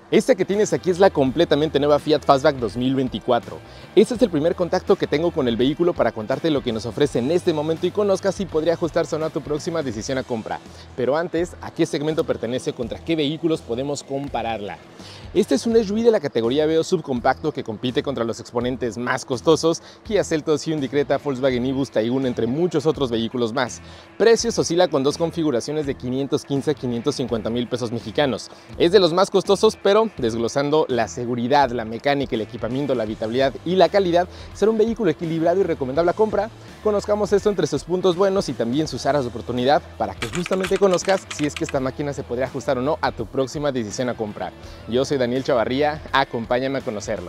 Esta que tienes aquí es la completamente nueva Fiat Fastback 2024. Este es el primer contacto que tengo con el vehículo para contarte lo que nos ofrece en este momento y conozcas si podría ajustarse o no a tu próxima decisión a compra. Pero antes, ¿a qué segmento pertenece o contra qué vehículos podemos compararla? Este es un SUV de la categoría B o subcompacto que compite contra los exponentes más costosos, Kia Seltos, Hyundai Creta, Volkswagen i-Bus, Taygun, entre muchos otros vehículos más. Precios oscila con dos configuraciones de 515 a 550 mil pesos mexicanos. Es de los más costosos, pero desglosando la seguridad, la mecánica, el equipamiento, la habitabilidad y la calidad, será un vehículo equilibrado y recomendable a compra. Conozcamos esto entre sus puntos buenos y también sus áreas de oportunidad para que justamente conozcas si es que esta máquina se podría ajustar o no a tu próxima decisión a comprar. Yo soy Daniel Chavarría, acompáñame a conocerlo.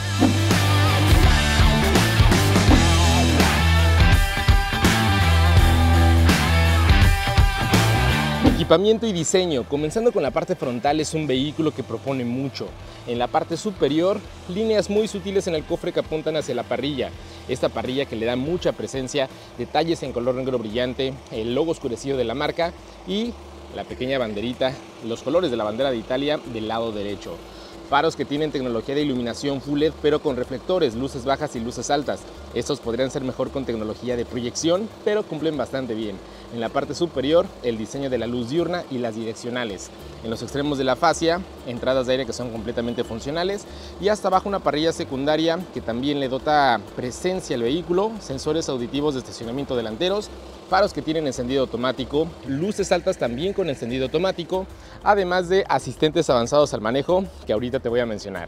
Equipamiento y diseño. Comenzando con la parte frontal, es un vehículo que propone mucho. En la parte superior, líneas muy sutiles en el cofre que apuntan hacia la parrilla. Esta parrilla que le da mucha presencia, detalles en color negro brillante, el logo oscurecido de la marca y la pequeña banderita, los colores de la bandera de Italia del lado derecho. Faros que tienen tecnología de iluminación Full LED, pero con reflectores, luces bajas y luces altas. Estos podrían ser mejor con tecnología de proyección, pero cumplen bastante bien. En la parte superior, el diseño de la luz diurna y las direccionales. En los extremos de la fascia, entradas de aire que son completamente funcionales. Y hasta abajo una parrilla secundaria que también le dota presencia al vehículo, sensores auditivos de estacionamiento delanteros, faros que tienen encendido automático, luces altas también con encendido automático, además de asistentes avanzados al manejo que ahorita te voy a mencionar.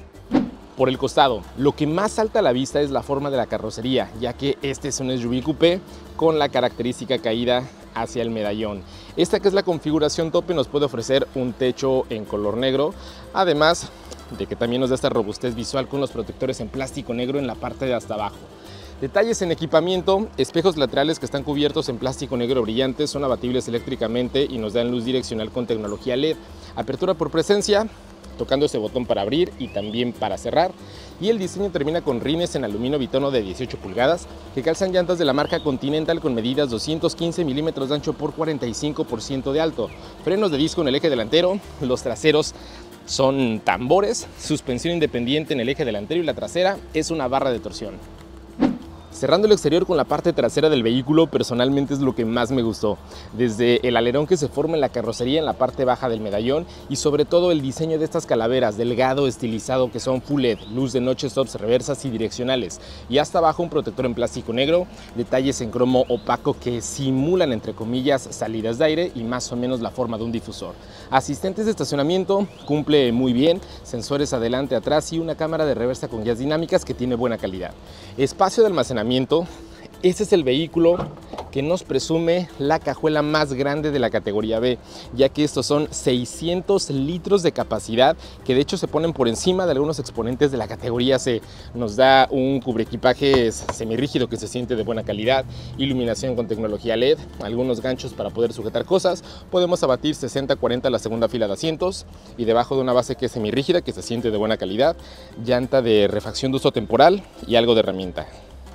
Por el costado, lo que más salta a la vista es la forma de la carrocería, ya que este es un SUV coupé con la característica caída hacia el medallón. Esta que es la configuración tope nos puede ofrecer un techo en color negro, además de que también nos da esta robustez visual con los protectores en plástico negro en la parte de hasta abajo. Detalles en equipamiento, espejos laterales que están cubiertos en plástico negro brillante, son abatibles eléctricamente y nos dan luz direccional con tecnología LED. Apertura por presencia, tocando este botón para abrir y también para cerrar. Y el diseño termina con rines en aluminio bitono de 18 pulgadas que calzan llantas de la marca Continental con medidas 215 milímetros de ancho por 45% de alto. Frenos de disco en el eje delantero, los traseros son tambores, suspensión independiente en el eje delantero y la trasera es una barra de torsión. Cerrando el exterior con la parte trasera del vehículo, personalmente es lo que más me gustó. Desde el alerón que se forma en la carrocería en la parte baja del medallón y sobre todo el diseño de estas calaveras, delgado, estilizado, que son Full LED, luz de noche, stops, reversas y direccionales. Y hasta abajo un protector en plástico negro, detalles en cromo opaco que simulan entre comillas salidas de aire y más o menos la forma de un difusor. Asistentes de estacionamiento, cumple muy bien, sensores adelante, atrás y una cámara de reversa con guías dinámicas que tiene buena calidad. Espacio de almacenamiento. Este es el vehículo que nos presume la cajuela más grande de la categoría B, ya que estos son 600 litros de capacidad, que de hecho se ponen por encima de algunos exponentes de la categoría C. Nos da un cubreequipajes semirrígido que se siente de buena calidad, iluminación con tecnología LED, algunos ganchos para poder sujetar cosas, podemos abatir 60-40 la segunda fila de asientos y debajo de una base que es semirrígida que se siente de buena calidad, llanta de refacción de uso temporal y algo de herramienta.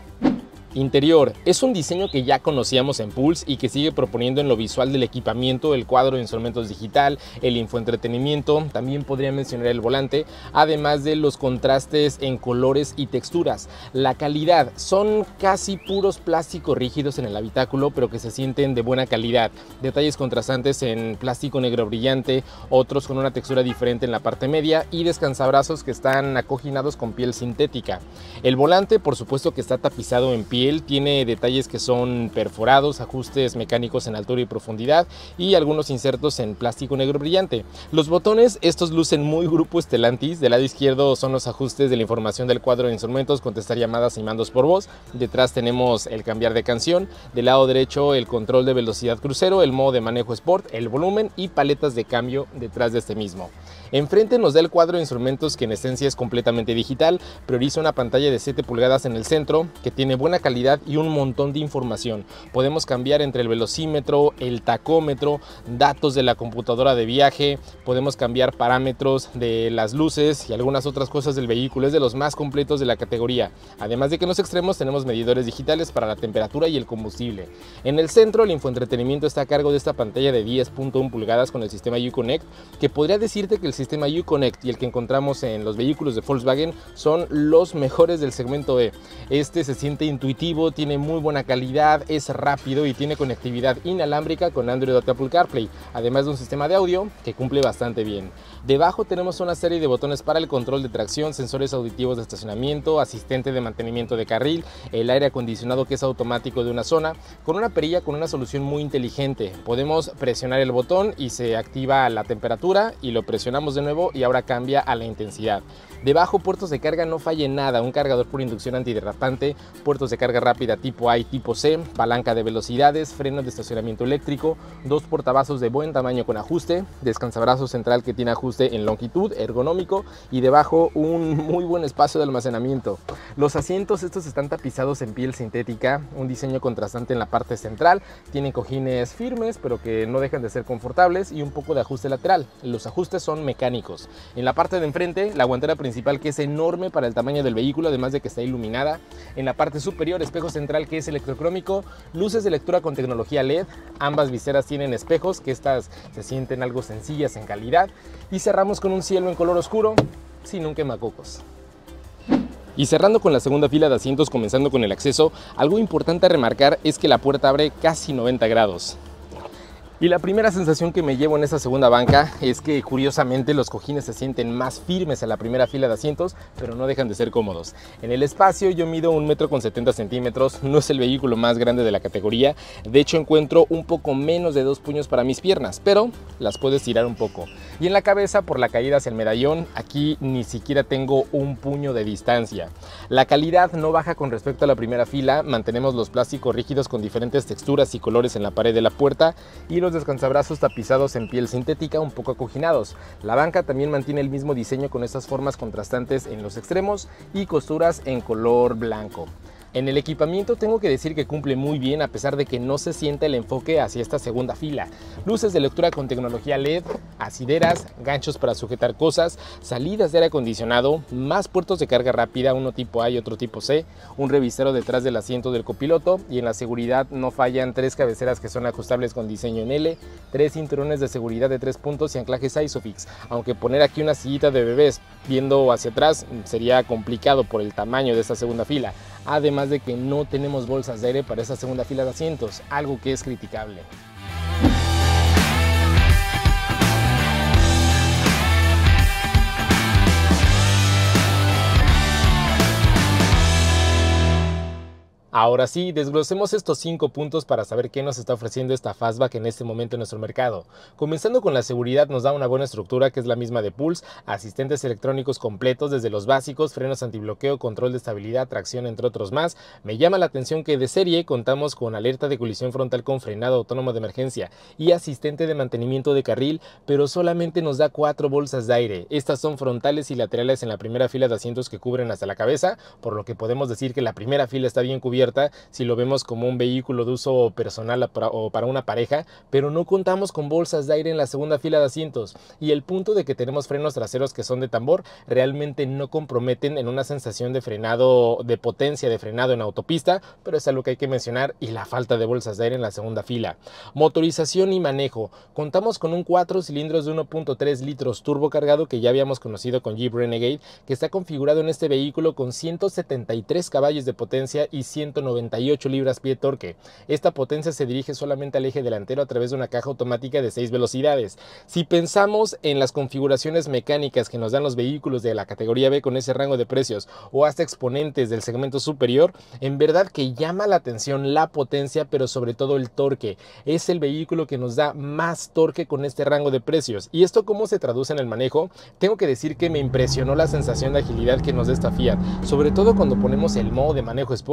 Interior, es un diseño que ya conocíamos en Pulse y que sigue proponiendo en lo visual del equipamiento el cuadro de instrumentos digital, el infoentretenimiento, también podría mencionar el volante, además de los contrastes en colores y texturas. La calidad, son casi puros plásticos rígidos en el habitáculo, pero que se sienten de buena calidad. Detalles contrastantes en plástico negro brillante, otros con una textura diferente en la parte media y descansabrazos que están acoginados con piel sintética. El volante, por supuesto que está tapizado en piel, tiene detalles que son perforados, ajustes mecánicos en altura y profundidad y algunos insertos en plástico negro brillante. Los botones, estos lucen muy grupo Stellantis. Del lado izquierdo son los ajustes de la información del cuadro de instrumentos, contestar llamadas y mandos por voz. Detrás tenemos el cambiar de canción. Del lado derecho el control de velocidad crucero, el modo de manejo Sport, el volumen y paletas de cambio detrás de este mismo. Enfrente nos da el cuadro de instrumentos que en esencia es completamente digital. Prioriza una pantalla de 7 pulgadas en el centro que tiene buena calidad calidad y un montón de información. Podemos cambiar entre el velocímetro, el tacómetro, datos de la computadora de viaje, podemos cambiar parámetros de las luces y algunas otras cosas del vehículo. Es de los más completos de la categoría. Además de que en los extremos tenemos medidores digitales para la temperatura y el combustible. En el centro, el infoentretenimiento está a cargo de esta pantalla de 10.1 pulgadas con el sistema Uconnect, que podría decirte que el sistema Uconnect y el que encontramos en los vehículos de Volkswagen son los mejores del segmento E. Este se siente intuitivo, tiene muy buena calidad, es rápido y tiene conectividad inalámbrica con Android Auto, Apple CarPlay, además de un sistema de audio que cumple bastante bien. Debajo tenemos una serie de botones para el control de tracción, sensores auditivos de estacionamiento, asistente de mantenimiento de carril, el aire acondicionado que es automático de una zona, con una perilla con una solución muy inteligente. Podemos presionar el botón y se activa la temperatura y lo presionamos de nuevo y ahora cambia a la intensidad. Debajo, puertos de carga, no falle nada, un cargador por inducción antiderrapante, puertos de carga rápida tipo A y tipo C, palanca de velocidades, frenos de estacionamiento eléctrico, dos portavasos de buen tamaño con ajuste, descansabrazos central que tiene ajuste en longitud, ergonómico, y debajo un muy buen espacio de almacenamiento. Los asientos estos están tapizados en piel sintética, un diseño contrastante en la parte central, tienen cojines firmes pero que no dejan de ser confortables y un poco de ajuste lateral. Los ajustes son mecánicos. En la parte de enfrente, la guantera principal que es enorme para el tamaño del vehículo, además de que está iluminada. En la parte superior, espejo central que es electrocrómico, luces de lectura con tecnología LED, ambas viseras tienen espejos, que estas se sienten algo sencillas en calidad, y cerramos con un cielo en color oscuro, sin un quemacocos. Y cerrando con la segunda fila de asientos, comenzando con el acceso, algo importante a remarcar es que la puerta abre casi 90 grados. Y la primera sensación que me llevo en esta segunda banca es que curiosamente los cojines se sienten más firmes en la primera fila de asientos, pero no dejan de ser cómodos. En el espacio yo mido 1,70 m, no es el vehículo más grande de la categoría, de hecho encuentro un poco menos de 2 puños para mis piernas, pero las puedes tirar un poco. Y en la cabeza, por la caída hacia el medallón, aquí ni siquiera tengo un puño de distancia. La calidad no baja con respecto a la primera fila, mantenemos los plásticos rígidos con diferentes texturas y colores en la pared de la puerta y los descansabrazos tapizados en piel sintética un poco acoginados. La banca también mantiene el mismo diseño con estas formas contrastantes en los extremos y costuras en color blanco. En el equipamiento tengo que decir que cumple muy bien a pesar de que no se sienta el enfoque hacia esta segunda fila. Luces de lectura con tecnología LED, asideras, ganchos para sujetar cosas, salidas de aire acondicionado, más puertos de carga rápida, uno tipo A y otro tipo C, un revisero detrás del asiento del copiloto y en la seguridad no fallan 3 cabeceras que son ajustables con diseño en L, 3 cinturones de seguridad de 3 puntos y anclajes Isofix, aunque poner aquí una sillita de bebés viendo hacia atrás sería complicado por el tamaño de esta segunda fila. Además de que no tenemos bolsas de aire para esta segunda fila de asientos, algo que es criticable. Ahora sí, desglosemos estos 5 puntos para saber qué nos está ofreciendo esta Fastback en este momento en nuestro mercado. Comenzando con la seguridad, nos da una buena estructura que es la misma de Pulse, asistentes electrónicos completos desde los básicos, frenos antibloqueo, control de estabilidad, tracción, entre otros más. Me llama la atención que de serie contamos con alerta de colisión frontal con frenado autónomo de emergencia y asistente de mantenimiento de carril, pero solamente nos da 4 bolsas de aire. Estas son frontales y laterales en la primera fila de asientos que cubren hasta la cabeza, por lo que podemos decir que la primera fila está bien cubierta si lo vemos como un vehículo de uso personal o para una pareja, pero no contamos con bolsas de aire en la segunda fila de asientos, y el punto de que tenemos frenos traseros que son de tambor realmente no comprometen en una sensación de frenado, de potencia de frenado en autopista, pero es algo que hay que mencionar, y la falta de bolsas de aire en la segunda fila. Motorización y manejo, contamos con un 4 cilindros de 1.3 litros turbo cargado que ya habíamos conocido con Jeep Renegade, que está configurado en este vehículo con 173 caballos de potencia y 198 libras-pie de torque. Esta potencia se dirige solamente al eje delantero a través de una caja automática de 6 velocidades. Si pensamos en las configuraciones mecánicas que nos dan los vehículos de la categoría B con ese rango de precios o hasta exponentes del segmento superior, en verdad que llama la atención la potencia, pero sobre todo el torque. Es el vehículo que nos da más torque con este rango de precios. ¿Y esto cómo se traduce en el manejo? Tengo que decir que me impresionó la sensación de agilidad que nos da esta Fiat, sobre todo cuando ponemos el modo de manejo Sport.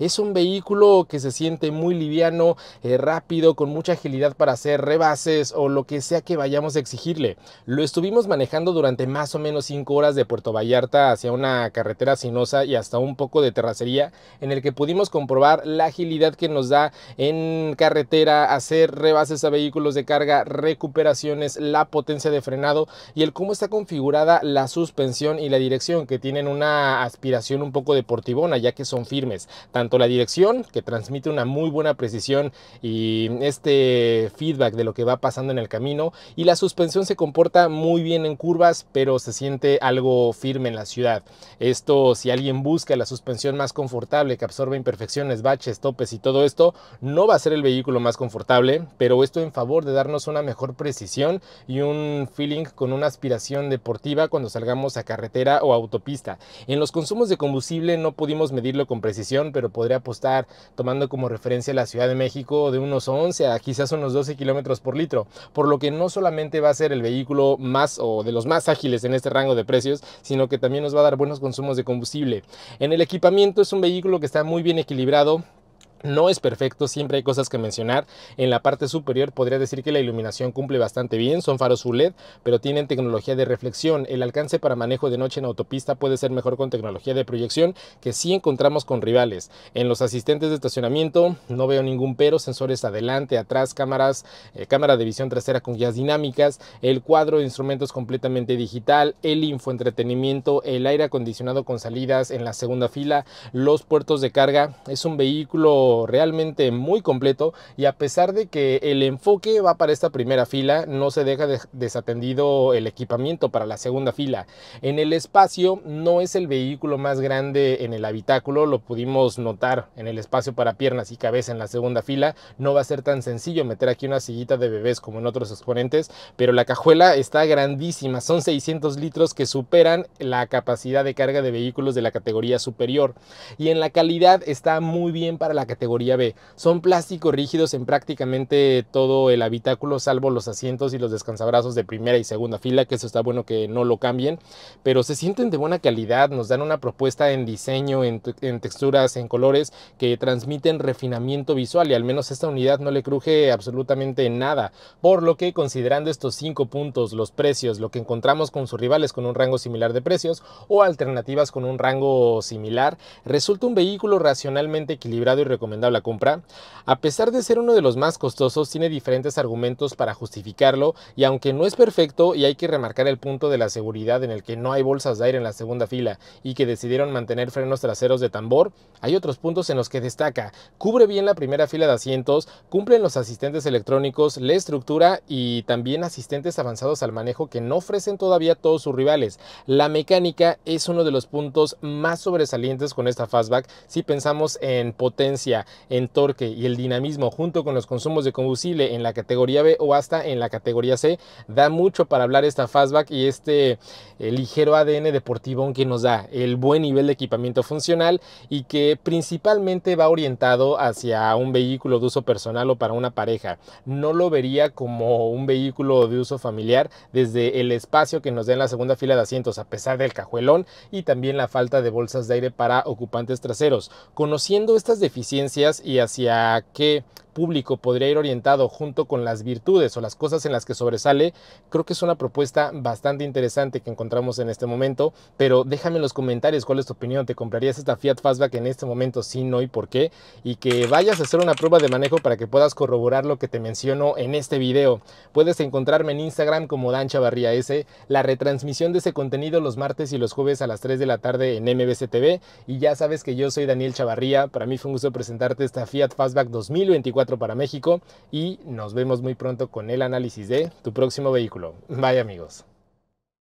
Es un vehículo que se siente muy liviano, rápido, con mucha agilidad para hacer rebases o lo que sea que vayamos a exigirle. Lo estuvimos manejando durante más o menos 5 horas de Puerto Vallarta hacia una carretera sinuosa y hasta un poco de terracería, en el que pudimos comprobar la agilidad que nos da en carretera, hacer rebases a vehículos de carga, recuperaciones, la potencia de frenado y el cómo está configurada la suspensión y la dirección, que tienen una aspiración un poco deportivona, ya que son firmes. Tanto la dirección, que transmite una muy buena precisión y este feedback de lo que va pasando en el camino, y la suspensión se comporta muy bien en curvas, pero se siente algo firme en la ciudad. Esto, si alguien busca la suspensión más confortable, que absorbe imperfecciones, baches, topes y todo esto, no va a ser el vehículo más confortable, pero esto en favor de darnos una mejor precisión y un feeling con una aspiración deportiva cuando salgamos a carretera o autopista. En los consumos de combustible no pudimos medirlo con precisión, pero podría apostar, tomando como referencia la Ciudad de México, de unos 11 a quizás unos 12 kilómetros por litro, por lo que no solamente va a ser el vehículo más o de los más ágiles en este rango de precios, sino que también nos va a dar buenos consumos de combustible. En el equipamiento es un vehículo que está muy bien equilibrado. No es perfecto, siempre hay cosas que mencionar. En la parte superior podría decir que la iluminación cumple bastante bien, son faros full LED, pero tienen tecnología de reflexión. El alcance para manejo de noche en autopista puede ser mejor con tecnología de proyección, que sí encontramos con rivales. En los asistentes de estacionamiento no veo ningún pero, sensores adelante, atrás, cámaras, cámara de visión trasera con guías dinámicas, el cuadro de instrumentos completamente digital, el infoentretenimiento, el aire acondicionado con salidas en la segunda fila, los puertos de carga. Es un vehículo realmente muy completo, y a pesar de que el enfoque va para esta primera fila, no se deja desatendido el equipamiento para la segunda fila. En el espacio no es el vehículo más grande en el habitáculo, lo pudimos notar en el espacio para piernas y cabeza en la segunda fila. No va a ser tan sencillo meter aquí una sillita de bebés como en otros exponentes, pero la cajuela está grandísima, son 600 litros que superan la capacidad de carga de vehículos de la categoría superior, y en la calidad está muy bien para la categoría B. Son plásticos rígidos en prácticamente todo el habitáculo, salvo los asientos y los descansabrazos de primera y segunda fila, que eso está bueno que no lo cambien, pero se sienten de buena calidad. Nos dan una propuesta en diseño, en texturas, en colores, que transmiten refinamiento visual, y al menos esta unidad no le cruje absolutamente nada, por lo que, considerando estos 5 puntos, los precios, lo que encontramos con sus rivales con un rango similar de precios o alternativas con un rango similar, resulta un vehículo racionalmente equilibrado y recomendable la compra. A pesar de ser uno de los más costosos, tiene diferentes argumentos para justificarlo, y aunque no es perfecto, y hay que remarcar el punto de la seguridad en el que no hay bolsas de aire en la segunda fila y que decidieron mantener frenos traseros de tambor, hay otros puntos en los que destaca: cubre bien la primera fila de asientos, cumplen los asistentes electrónicos, la estructura y también asistentes avanzados al manejo que no ofrecen todavía todos sus rivales. La mecánica es uno de los puntos más sobresalientes con esta fastback. Si pensamos en potencia, en torque y el dinamismo, junto con los consumos de combustible en la categoría B o hasta en la categoría C, da mucho para hablar esta fastback y este ligero ADN deportivo que nos da, el buen nivel de equipamiento funcional, y que principalmente va orientado hacia un vehículo de uso personal o para una pareja. No lo vería como un vehículo de uso familiar, desde el espacio que nos da en la segunda fila de asientos, a pesar del cajuelón y también la falta de bolsas de aire para ocupantes traseros. Conociendo estas deficiencias y hacia qué público podría ir orientado, junto con las virtudes o las cosas en las que sobresale, creo que es una propuesta bastante interesante que encontramos en este momento. Pero déjame en los comentarios cuál es tu opinión. ¿Te comprarías esta Fiat Fastback en este momento? Sí, no y por qué, y que vayas a hacer una prueba de manejo para que puedas corroborar lo que te menciono en este video. Puedes encontrarme en Instagram como Dan Chavarría S, la retransmisión de ese contenido los martes y los jueves a las 3 de la tarde en MBC TV, y ya sabes que yo soy Daniel Chavarría. Para mí fue un gusto presentarte esta Fiat Fastback 2024 para México, y nos vemos muy pronto con el análisis de tu próximo vehículo. Bye amigos.